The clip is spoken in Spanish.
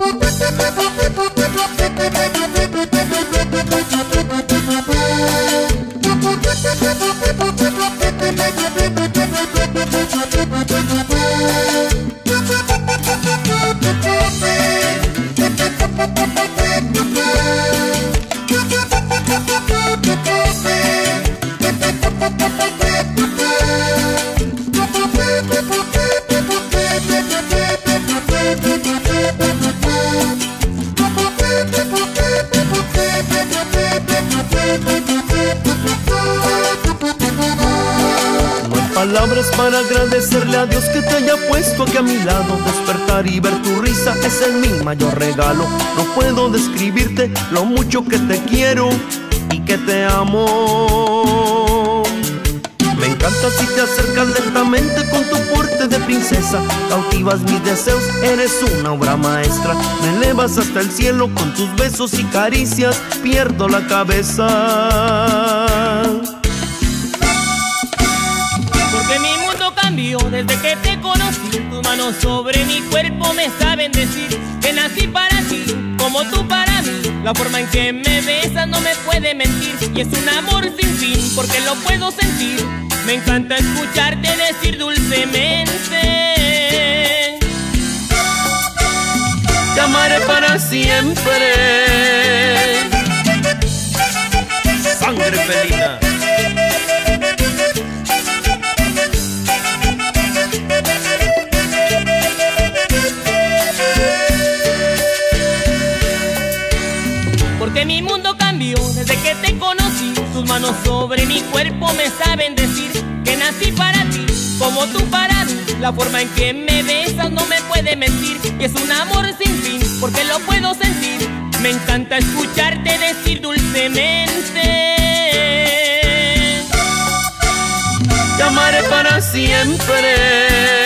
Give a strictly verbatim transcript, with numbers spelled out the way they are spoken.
Palabras para agradecerle a Dios que te haya puesto aquí a mi lado. Despertar y ver tu risa es el mi mayor regalo. No puedo describirte lo mucho que te quiero y que te amo. Me encanta si te acercas lentamente con tu porte de princesa. Cautivas mis deseos, eres una obra maestra. Me elevas hasta el cielo con tus besos y caricias. Pierdo la cabeza. Desde que te conocí, tus manos sobre mi cuerpo me saben decir que nací para ti, como tú para mí. La forma en que me besas no me puede mentir, y es un amor sin fin porque lo puedo sentir. Me encanta escucharte decir dulcemente: te amaré para siempre. Sangre felina. Porque mi mundo cambió desde que te conocí. Tus manos sobre mi cuerpo me saben decir que nací para ti, como tú para mí. La forma en que me besas no me puede mentir, y es un amor sin fin porque lo puedo sentir. Me encanta escucharte decir dulcemente: te amaré para siempre.